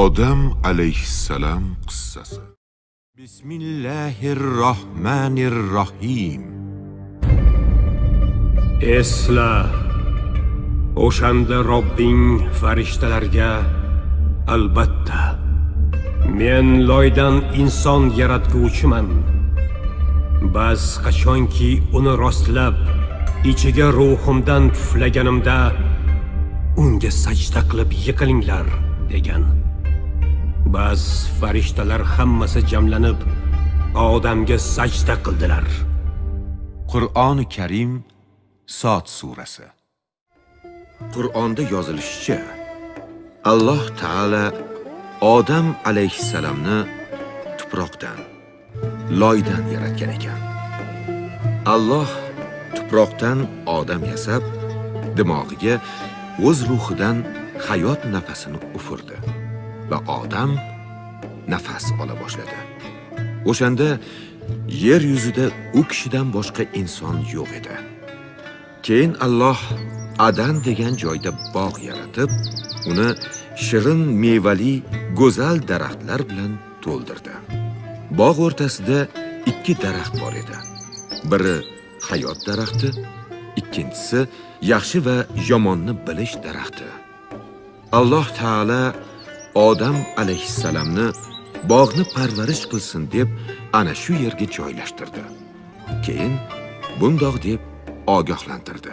Odam alayhissalom qissasi. Bismillahirrohmanirrohim. Esla, o'shanda Robbing farishtalarga albatta men loydan inson yaratguvchiman. Bas qachonki uni rostlab ichiga ruhimdan puflaganimda unga sajda qilib yiqilinglar degan. Bas farishtalar hammasi jamlanib Odamga sajda qildilar. Qur'oni Karim Sot surasi. Qur'onda yozilishicha, Alloh taala Odam alayhissalomni tuproqdan, loydan yaratgan ekan. Alloh tuproqdan odam yasab, dimog'iga o'z ruhidan hayot nafasini ufurdi va odam nafas ola boshladi. O'shanda yer yuzida u kishidan boshqa inson yo'q edi. Keyin Alloh Adan degan joyda bog' yaratib, uni shirin mevali go'zal daraxtlar bilan to'ldirdi. Bog' o'rtasida ikki daraxt bor edi. Biri hayot daraxti, ikkinchisi yaxshi va yomonni bilish daraxti. Alloh taala Odam alayhissalomni bog'ni parvarish qilsin deb ana shu yerga joylashtirdi. Keyin bundoq deb ogohlantirdi.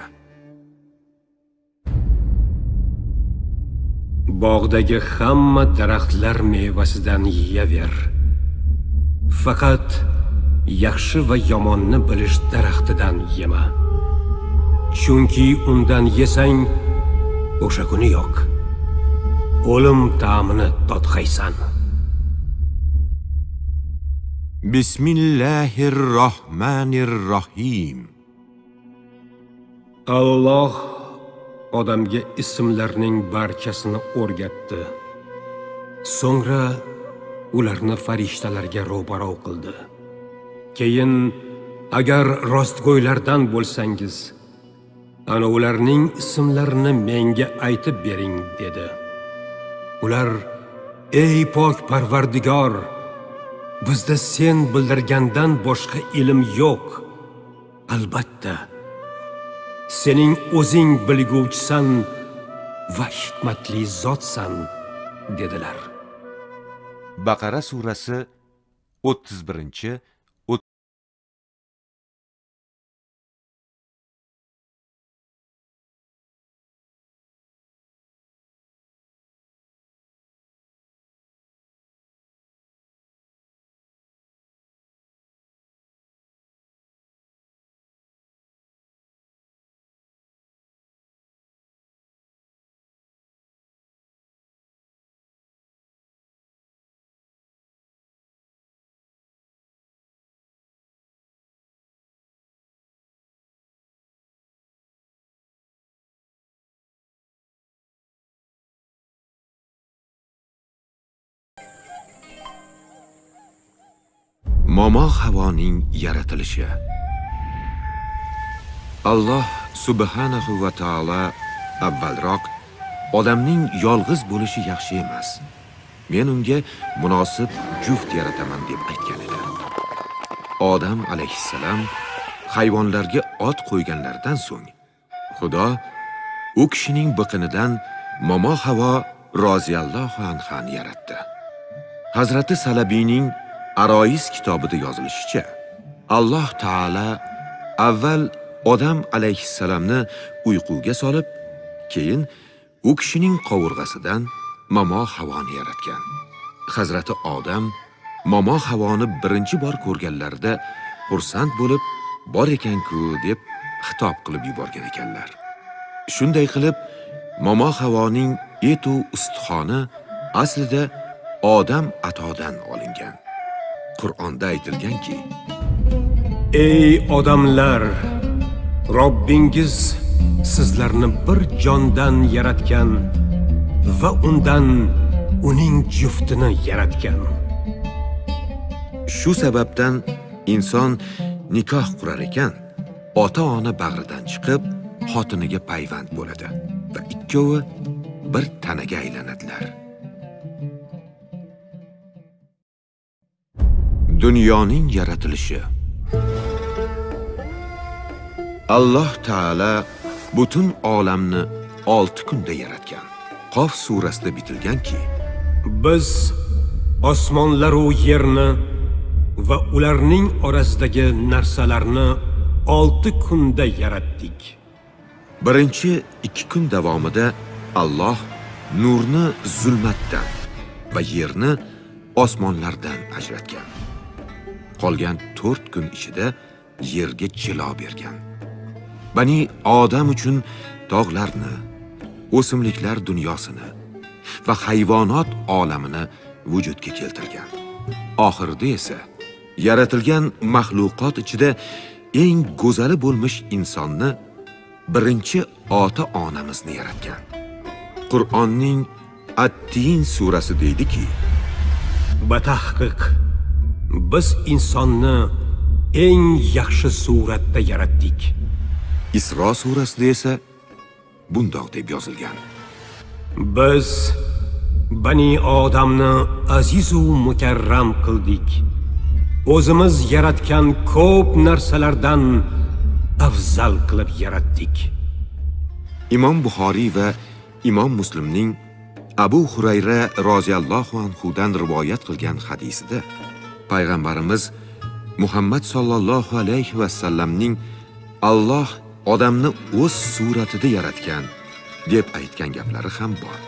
Bog'dagi hamma daraxtlar mevasidan yeyaver. Faqat yaxshi va yomonni bilish daraxtidan yema. Chunki undan yesang, o'sha kuni yo'q. O'lim ta'mini totqaysan. Bismillahirrohmanirrohim. Alloh odamga ismlarning barchasini o'rgatdi. So'ngra ularni farishtalarga ro'baro qildi. Keyin agar rostgo'ylardan bo'lsangiz, ana ularning ismlarini menga aytib bering dedi. Ular: "Ey pok Parvardigor, bizda sen bildirgandan boshqa ilm yo'q. Albatta, sening o'zing bilguvchisan va hikmatli zotsan" dedilar. Baqara surasi 31. Momo havoning yaratilishi. Alloh subhanahu va taolo avvalroq odamning yolg'iz bo'lishi yaxshi emas, men unga munosib juft yarataman deb aytgan edi. Odam alayhissalom hayvonlarga ot qo'yganlardan so'ng Xudo u kishining biqinidan Momo havo roziyallohu anhani yaratdi. Hazrati Salabiyning Arois kitobida yozilishicha, Alloh taala avval Odam alayhissalomni uyquga solib, keyin u kishining qovurg'asidan Momo havoni yaratgan. Hazrati Odam Momo havoni birinchi bor ko'rganlarida xursand bo'lib, "Bor ekan-ku" deb xitob qilib yuborgan ekanlar. Shunday qilib, Momo havoning etu ustixoni aslida Odam atodan olingan. Qur'onda aytilganki: "Ey odamlar, Robbingiz sizlarni bir jondan yaratgan va undan uning juftini yaratgan." Shu sababdan inson nikoh qurar ekan, ota-ona bag'ridan chiqib, xotiniga payvand bo'ladi va ikkovi bir tanaga aylanadilar. Dunyoning yaratilishi. Alloh taala butun olamni 6 kunda yaratgan. Qof surasida bitilganki, biz osmonlar va yerni va ularning orasidagi narsalarni 6 kunda yaratdik. Birinchi 2 kun davomida Alloh nurni zulmatdan va yerni osmonlardan ajratgan. Qolgan 4 kun ichida yerga jilo bergan. Bani odam uchun tog'larni, o'simliklar dunyosini va hayvonot olamini vujudga keltirgan. Oxirida esa yaratilgan maxluqot ichida eng go'zali bo'lmish insonni birinchi ota-onamizni yaratgan. Qur'onning At-Tin surasi deydiki, batahqiq biz insonni eng yaxshi suratda yaratdik. Isro surasida esa bundoq deb yozilgan: Biz bani odamni aziz va mukarram qildik. O'zimiz yaratgan ko'p narsalardan afzal qilib yaratdik. Imom Buxoriy va Imom Muslimning Abu Hurayra roziyallohu anhu dan rivoyat qilgan hadisida payg'ambarimiz Muhammad sallallohu alayhi va sallamning Alloh odamni o'z suratida yaratgan deb aytgan gaplari ham bor.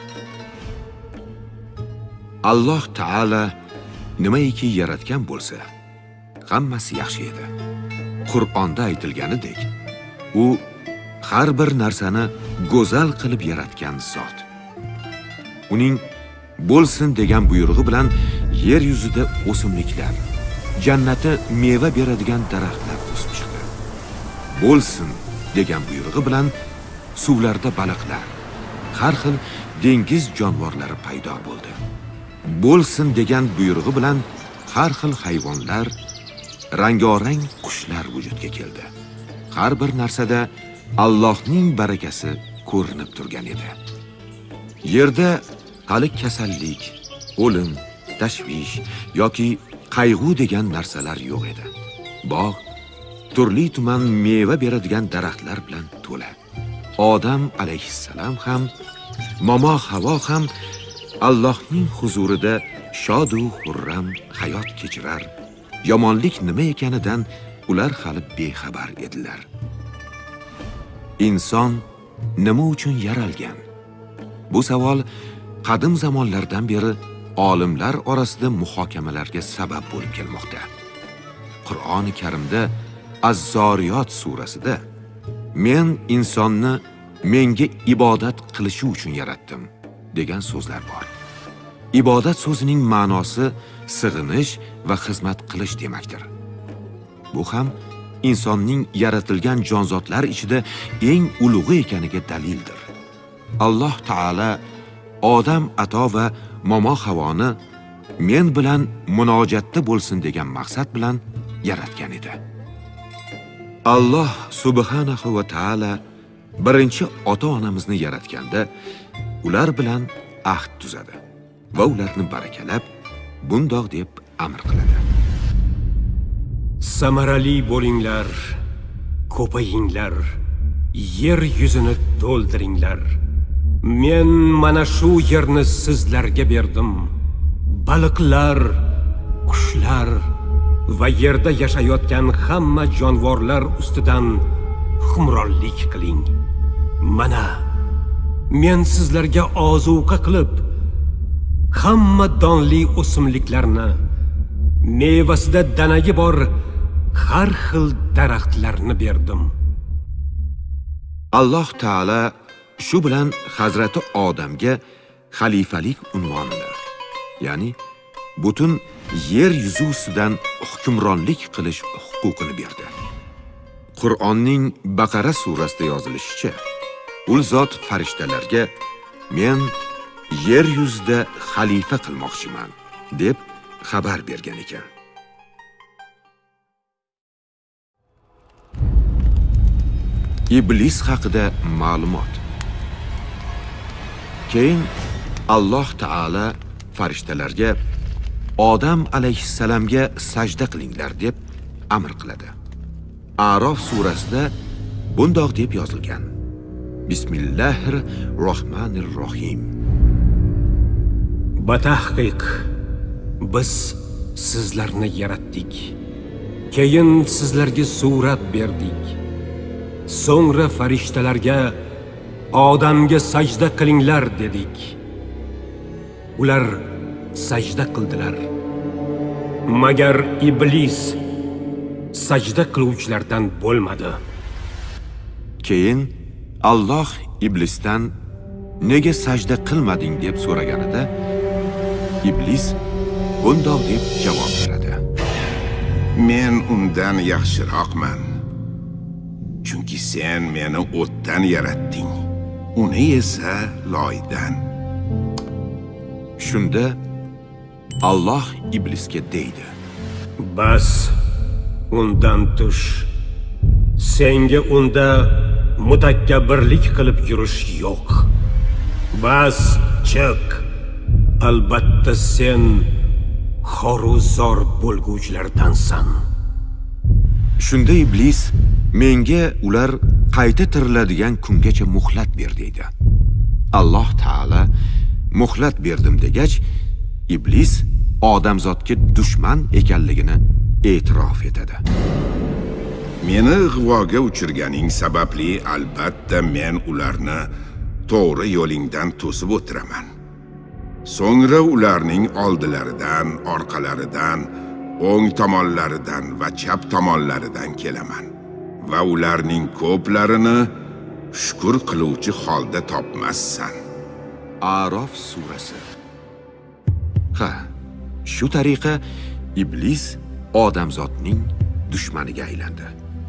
Alloh taala nimaiki yaratgan bo'lsa, hammasi yaxshi edi. Qur'onda aytilganidek, u har bir narsani go'zal qilib yaratgan zot. Uning bo'lsin degan buyrug'i bilan yer yuzida o'simliklar, jannati meva beradigan daraxtlar o'sib chiqdi. Bo'lsin degan buyrug'i bilan suvlarda baliqlar, har xil dengiz jonivorlari paydo bo'ldi. Bo'lsin degan buyrug'i bilan har xil hayvonlar, rangorang qushlar vujudga keldi. Har bir narsada Allohning barakasi ko'rinib turgan edi. Yerda hali kasallik, o'lim, tashvish yoki qayg'u degan narsalar yo'q edi. Bog' turli tuman meva beradigan daraxtlar bilan to'la. Odam alayhissalom ham, momo Havo ham Allohning huzurida shod va xurram hayot kechirar. Yomonlik nima ekanidan ular hali bexabar edilar. Inson nima uchun yaralgan? Bu savol qadim zamonlardan beri olimlar orasida muhokamalarga sabab bo'lib kelmoqda. Qur'oni Karimda Az-Zoriyot surasida men insonni menga ibodat qilishi uchun yaratdim degan so'zlar bor. Ibodat so'zining ma'nosi sig'inish va xizmat qilish demakdir. Bu ham insonning yaratilgan jonzotlar ichida eng ulug'i ekaniga dalildir. Alloh taala odam ato va momo Havoni men bilan munojatda bo'lsin degan maqsad bilan yaratgan edi. Alloh subhanahu va taala birinchi ota-onamizni yaratganda ular bilan ahd tuzadi va ularni barakalab bundoq deb amr qiladi: Samarali bo'linglar, ko'payinglar, yer yuzini to'ldiringlar. Men mana shu yerni sizlarga berdim. Baliqlar, qushlar va yerda yashayotgan hamma jonivorlar ustidan hukmronlik qiling. Mana men sizlarga ozuqa qilib hamma donli o'simliklarni, mevasida danagi bor har xil daraxtlarni berdim. Alloh taala shu bilan Hazrati Odamga xalifalik unvonini, ya'ni butun yer yuzi ustidan hukmronlik qilish huquqini berdi. Qur'onning Baqara surasida yozilishicha, u zot farishtalarga men yer yuzida xalifa qilmoqchiman deb xabar bergan ekan. Iblis haqida ma'lumot. Keyin Alloh taala farishtalarga Odam alayhissalomga sajda qilinglar deb amr qiladi. A'rof surasida bundoq deb yozilgan: Bismillahir-Rohmanir-Rohim. Batahqiq biz sizlarni yaratdik. Keyin sizlarga surat berdik. So'ngra farishtalarga odamga sajda qilinglar dedik. Ular sajda qildilar. Magar iblis sajda qiluvchilardan bo'lmadi. Keyin Alloh iblisdan nega sajda qilmading deb so'raganida, iblis bundoq deb javob beradi: Men undan yaxshiroqman. Chunki sen meni o'tdan yaratding, uni esa loydan. Shunda Alloh iblisga deydi: Bas, undan tush. Senga unda mutakabbirlik qilib yurish yo'q. Bas, chiq. Albatta sen xoruzor bo'lguvchilardansan. Shunda iblis menga ular qayta tiriladigan kungacha muhlat ber deydi. Alloh taolo muhlat berdim degach, iblis odamzodga dushman ekanligini e'tirof etadi. Meni ig'voga uchirganing sababli albatta men ularni to'g'ri yo'lingdan to'sib o'tiraman. So'ngra ularning oldilaridan, orqalaridan, o'ng tomonlaridan va chap tomonlaridan kelaman va ularning ko'plarini shukr qiluvchi holda topmassan. A'rof surasi. Ha, shu tariqa iblis odamzodning dushmaniga aylandi.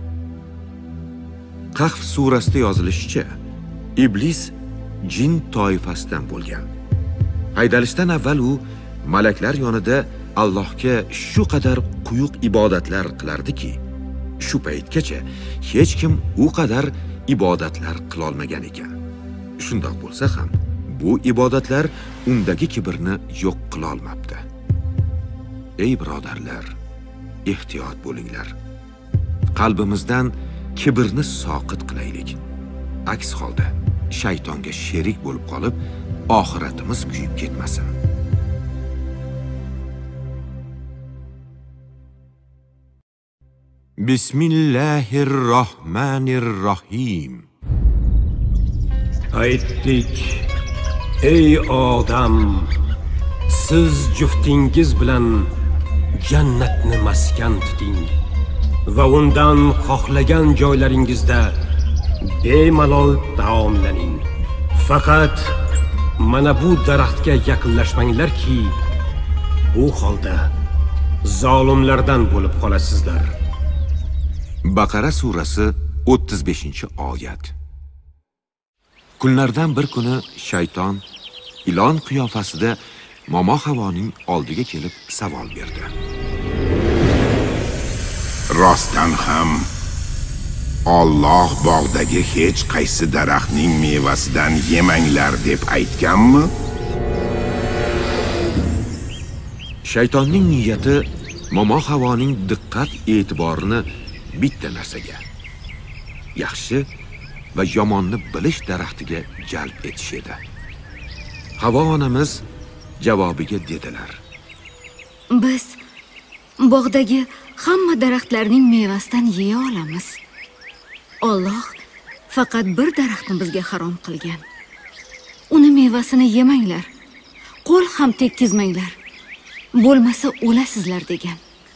Qahf surasida yozilishicha, iblis jin toifasidan bo'lgan. Haydalishdan avval u malaklar yonida Allohga shu qadar quyuq ibodatlar qilardiki, shu paytgacha hech kim u qadar ibodatlar qila olmagan ekan. Shundoq bo'lsa ham, bu ibodatlar undagi kibrni yo'q qila olmabdi. Ey birodarlar, ehtiyot bo'linglar. Qalbimizdan kibrni soqit qilaylik. Aks holda shaytonga sherik bo'lib qolib, oxiratimiz kuyib ketmasin. Bismillahir-Rohmanir-Rohim. Aytdik: Ey odam, siz juftingiz bilan jannatni maskan tuting va undan xohlagan joylaringizda bemalol taomlaning. Faqat mana bu daraxtga yaqinlashmanglarki, u holda zolimlardan bo'lib qolasizlar. Baqara surasi 35-oyat. Kunlardan bir kuni shayton ilon qiyofasida Momo Havoning oldiga kelib savol berdi. Rostdan ham Alloh bog'dagi hech qaysi daraxtning mevasidan yemanglar deb aytganmi? Shaytonning niyati Momo Havoning diqqat e'tiborini bitta narsaga, yaxshi va yomonni bilish daraxtiga jalb etish edi. Havo onamiz javobiga dedilar: Biz bog'dagi hamma daraxtlarning mevasidan yeya olamiz. Alloh faqat bir daraxtni bizga harom qilgan. Uni mevasini yemanglar, qo'l ham tekkizmanglar, bo'lmasa o'lasizlar degan.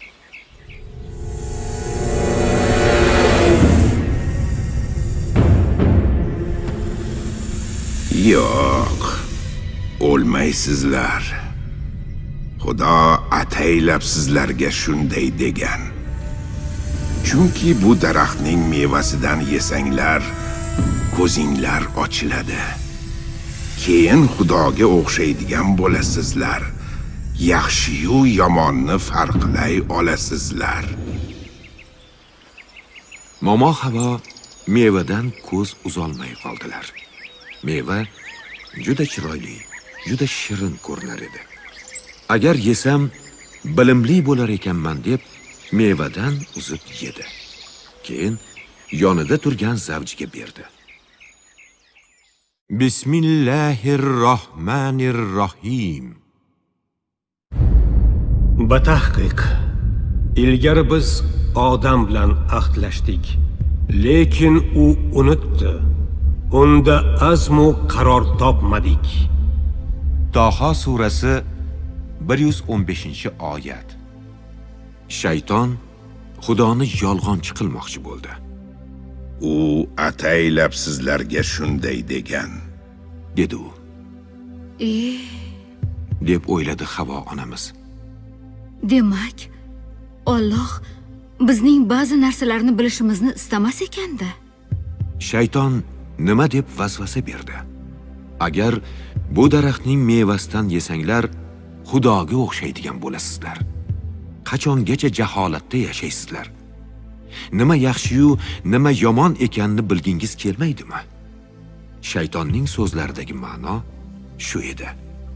Yo'q, o'lmaysizlar. Xudo ataylab sizlarga shunday degan. Chunki bu daraxtning mevasidan yesanglar, ko'zinglar ochiladi. Keyin Xudoga o'xshaydigan bo'lasizlar. Yaxshi-yu yomonni farqlay olasizlar. Momo Havo mevadan ko'z uzolmay qoldilar. Meva juda chiroyli, juda shirin ko'rinar edi. Agar yesam bilimli bo'lar ekanman deb mevadan uzib yedi. Keyin yonida turgan zavjiga berdi. Bismillahirrohmanirrohim. Batahqiq, ilgari biz odam bilan ahdlashdik, lekin u unutdi. Unda azmu qaror topmadik. Toha surasi 115-oyat. Shayton Xudoni yolg'onchi qilmoqchi bo'ldi. U ataylab sizlarga shunday degan, dedi u. deb o'yladi Havo onamiz. Demak, Alloh bizning ba'zi narsalarni bilishimizni istamas ekanda. Shayton nima deb vasvasa berdi? Agar bu daraxtning mevasidan yesanglar, Xudoga o'xshaydigan bo'lasizlar. Qachongacha jaholatda yashaysizlar? Nima yaxshi-yu, nima yomon ekanini bilgingiz kelmaydimi? Shaytonning so'zlaridagi ma'no shu edi.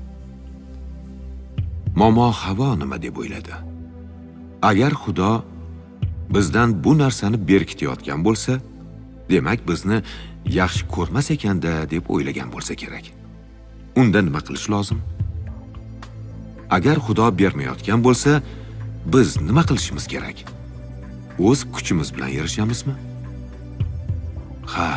Momo Havo nima deb o'yladi? Agar Xudo bizdan bu narsani berkitayotgan bo'lsa, demak bizni yaxshi ko'rmas ekanda deb o'ylagan bo'lsa kerak. Unda nima qilish lozim? Agar Xudo bermayotgan bo'lsa, biz nima qilishimiz kerak? O'z kuchimiz bilan erishamizmi? Ha,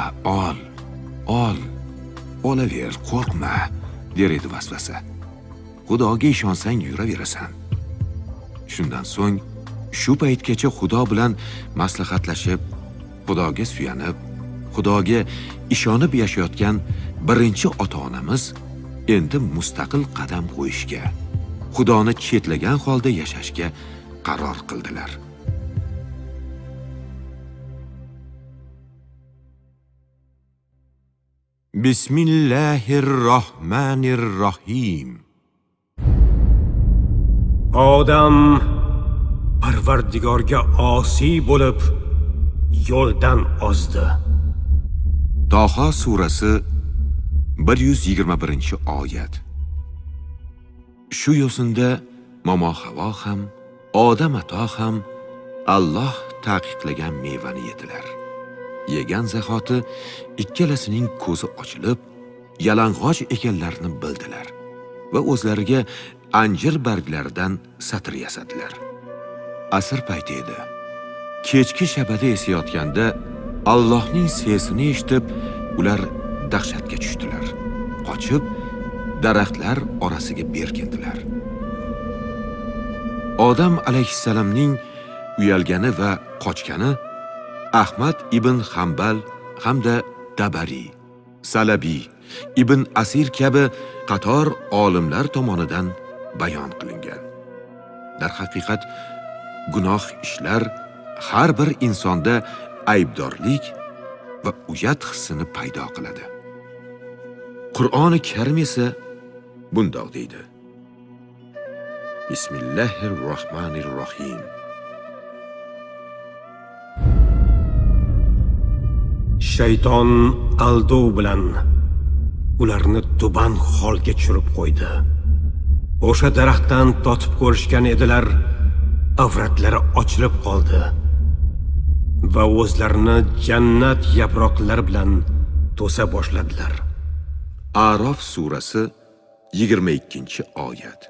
olaver, qo'rqma, der edi vasvasa. Xudoga ishonsang yuraverasan. Shundan so'ng shu paytgacha Xudo bilan maslahatlashib, Xudoga suyanib, Xudoga ishonib yashayotgan birinchi ota-onamiz endi mustaqil qadam qo'yishga, Xudoni chetlagan holda yashashga qaror qildilar. Bismillahirrohmanirrohim. Odam Parvardigorga osiy bo'lib yo'ldan ozdi. Toha surasi 121-oyat. Shu yo'sinda Momo Havo ham, Odam ato ham Alloh taqiqlagan mevani yedilar. Yegan zahoti ikkalasining ko'zi ochilib, yalang'och ekanlarini bildilar va o'zlariga anjir barglaridan satr yasadilar. Asr payti edi. Kechki shabada esayotganda Allohning sesini eshitib, ular dahshatga tushdilar. Qochib, daraxtlar orasiga berkindilar. Odam alayhissalomning uyalgani va qochgani Ahmad ibn Hanbal hamda Dabari, Salabi, Ibn Asir kabi qator olimlar tomonidan bayon qilingan. Dar haqiqat, gunoh ishlar har bir insonda aybdorlik va uyat hissini paydo qiladi. Qur'oni Karim esa bundoq deydi. Bismillahirrohmanirrohim. Shayton aldov bilan ularni tuban holga tushirib qo'ydi. O'sha daraxtdan totib ko'rishgan edilar, avratlari ochilib qoldi va o'zlarini jannat yaproqlari bilan to'sa boshladilar. A'rof surasi 22-oyat.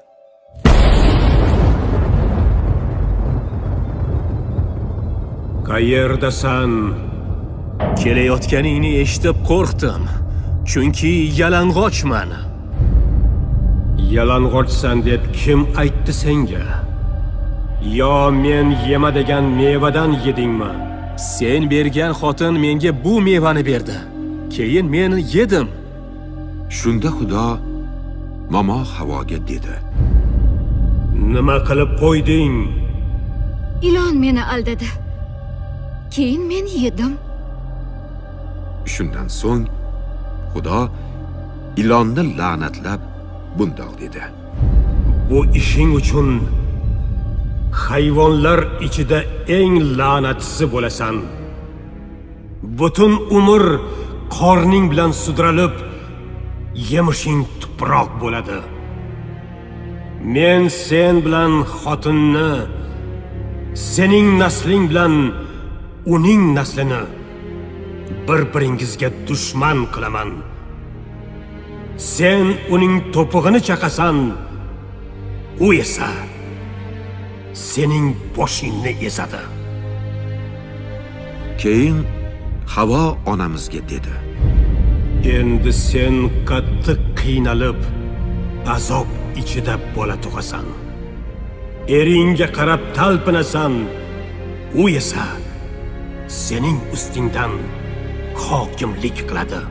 Qayerdasan? Kelayotganingni eshitib qo'rqdim, chunki yalang'ochman. Yalang'ochsan deb kim aytdi senga? Yo men yema degan mevadan yedingmi? Sen bergan xotin menga bu mevani berdi. Keyin men yedim. Shunda Xudo Momo Havoga dedi. Nima qilib qo'yding? Ilon meni aldadi. Keyin men yedim. Shundan so'ng Xudo ilonni la'natlab bundoq dedi. Bu ishing uchun hayvonlar ichida eng la'natlisi bo'lasan. Butun umr qorning bilan sudralib, yemishing tuproq bo'ladi. Men sen bilan xotinni, sening nasling bilan uning naslini bir-biringizga dushman qilaman. Sen uning to'pig'ini chaqasan, u esa sening boshingni ezadi. Keyin Havo onamizga dedi: Endi sen qattiq qiynalib, azob ichida bola tug'asan. Eringga qarab talpinasan, u esa sening ustingdan hokimlik qiladi.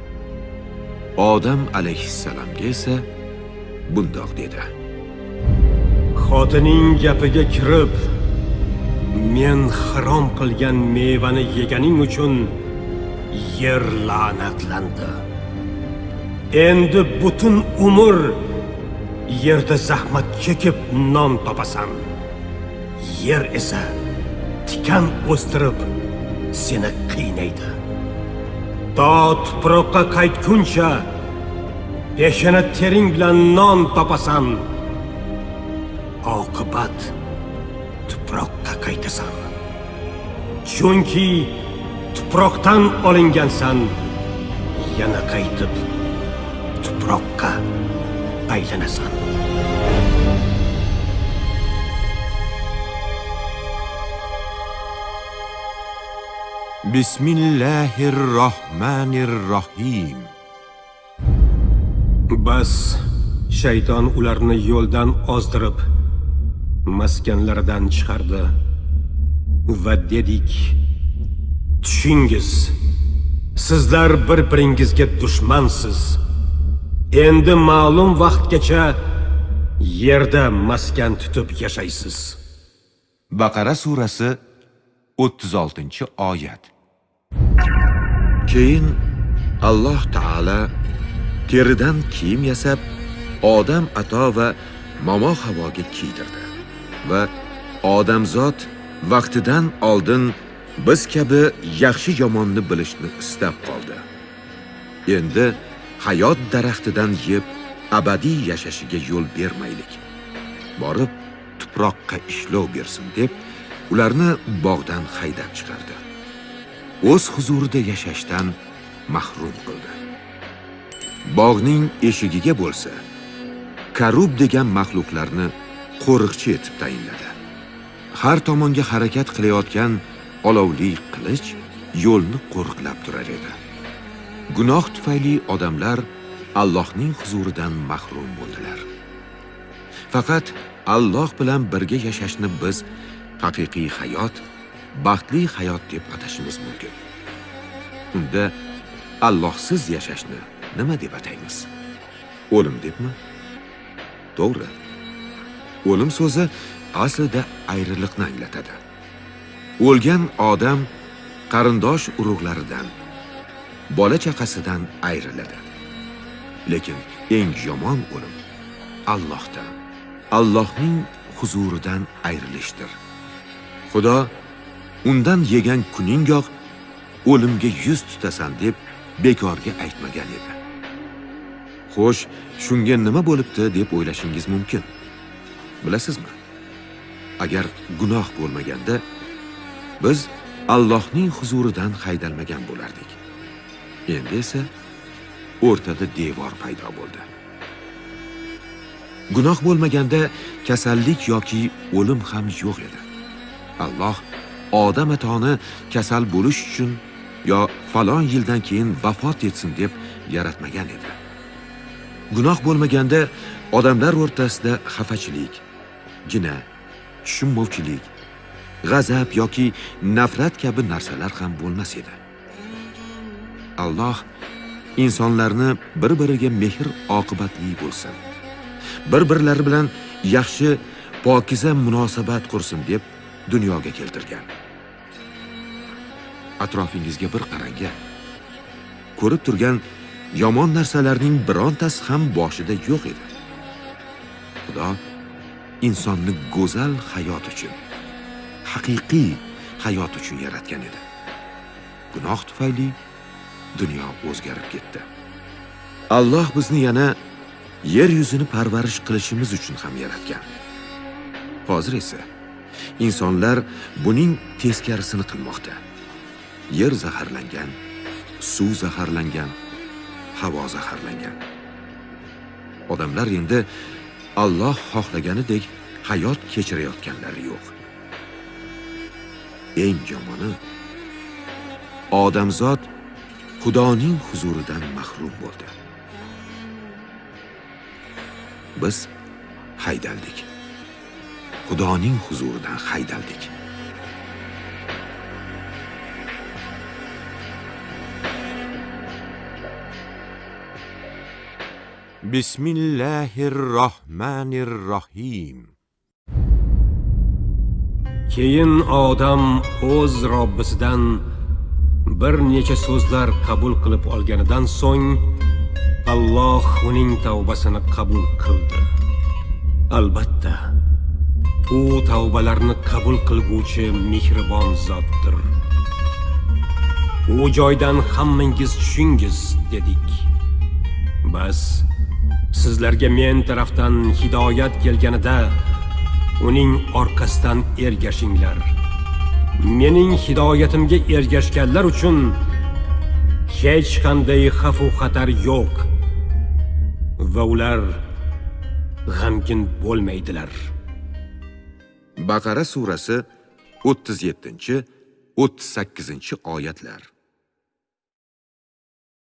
Odam alayhissalomga esa bundoq dedi: Xotining gapiga kirib, men harom qilgan mevani yeganing uchun yer la'natlandi. Endi butun umr yerda zahmat chekib non topasan. Yer esa tikan o'stirib seni qiynaydi. To tuproqqa qaytguncha peshona tering bilan non topasan. Oqibat tuproqqa qaytasan. Chunki tuproqdan olingansan, yana qaytib tuproqqa aylanasan. Bismillahirrohmanirrohim. Bas shayton ularni yo'ldan ozdirib, maskanlaridan chiqardi va dedik: tushingiz, sizlar bir-biringizga dushmansiz. Endi ma'lum vaqtgacha yerda maskan tutib yashaysiz. Baqara surasi 36-oyat. Keyin Alloh taolo teridan kiyim yasab, odam ato va momo Havoga kiydirdi va odamzod vaqtidan oldin biz kabi yaxshi yomonni bilishni istab qoldi. Endi hayot daraxtidan yeb abadiy yashashiga yo'l bermaylik. Borib tuproqqa ishlov bersin deb ularni bog'dan haydab chiqardi. O'z huzurida yashashdan mahrum qildi. Bog'ning eshigiga bo'lsa, karub degan maxluqlarni qo'riqchi etib tayinladi. Har tomonga harakat qilayotgan olovli qilich yo'lni qo'riqlab turar edi. Gunoh tufayli odamlar Allohning huzuridan mahrum bo'ldilar. Faqat Alloh bilan birga yashashni biz haqiqiy hayot, baxtli hayot deb atashimiz mumkin. Unda Allohsiz yashashni nima deb ataymiz? O'lim debmi? To'g'ri. O'lim so'zi aslida ayriliqni anglatadi. O'lgan odam qarindosh urug'laridan, bola chaqasidan ayriladi. Lekin eng yomon o'lim Allohdan, Allohning huzuridan ayrilishdir. Xudo undan yegan kuningoq o'limga yuz tutasan deb bekorga aytmagan edi. Xo'sh, shunga nima bo'libdi deb o'ylashingiz mumkin. Bilasizmi? Agar gunoh bo'lmaganda biz Allohning huzuridan haydalmagan bo'lardik. Endi esa o'rtada devor paydo bo'ldi. Gunoh bo'lmaganda kasallik yoki o'lim ham yo'q edi. Alloh odam atoni kasal bo'lish uchun yo falon yildan keyin vafot etsin deb yaratmagan edi. Gunoh bo'lmaganda odamlar o'rtasida xafachilik, gina, tushunmovchilik, g'azab yoki nafrat kabi narsalar ham bo'lmas edi. Alloh insonlarni bir-biriga mehr oqibatli bo'lsin, bir-birlari bilan yaxshi, pokiza munosabat qursin deb dunyoga keltirgan. Atrofingizga bir qarang. Ko'rib turgan yomon narsalarning birontasi ham boshida yo'q edi. Xudo insonni go'zal hayot uchun, haqiqiy hayot uchun yaratgan edi. Gunoh tufayli dunyo o'zgarib ketdi. Alloh bizni yana yer yuzini parvarish qilishimiz uchun ham yaratgan. Hozir esa insonlar buning teskarisini qilmoqda. Yer zaharlangan, suv zaharlangan, havo zaharlangan. Odamlar endi Alloh xohlaganidek hayot kechirayotganlari yo'q. Eng yomoni, odamzod Xudoning huzuridan mahrum bo'ldi. Biz haydaldik. Xudoning huzuridan haydaldik. Bismillahirrohmanirrohim. Keyin odam o'z Robbisidan bir necha so'zlar qabul qilib olganidan so'ng Alloh uning tavbasini qabul qildi. Albatta, u tavbalarni qabul qilguvchi mehribon zotdir. U joydan hammangiz tushingiz dedik. Bas, sizlarga men tarafdan hidoyat kelganida uning orqasidan ergashinglar. Mening hidoyatimga ergashganlar uchun hech qanday xavf va xatar yo'q va ular g'amgin bo'lmaydilar. Baqara surasi 37-38 oyatlar.